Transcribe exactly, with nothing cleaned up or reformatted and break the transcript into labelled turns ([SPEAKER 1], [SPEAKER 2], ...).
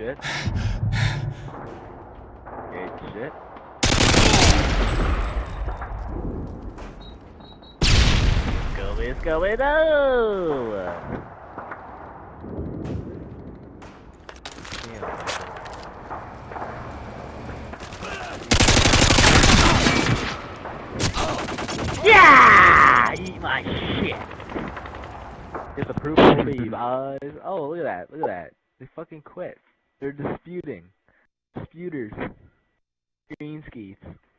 [SPEAKER 1] shit. Good shit. Go, let's go, let's go! Yeah! Eat my shit! Get the proof will leave, guys. Oh, look at that, look at that. They fucking quit. They're disputing. Disputers. Green skis.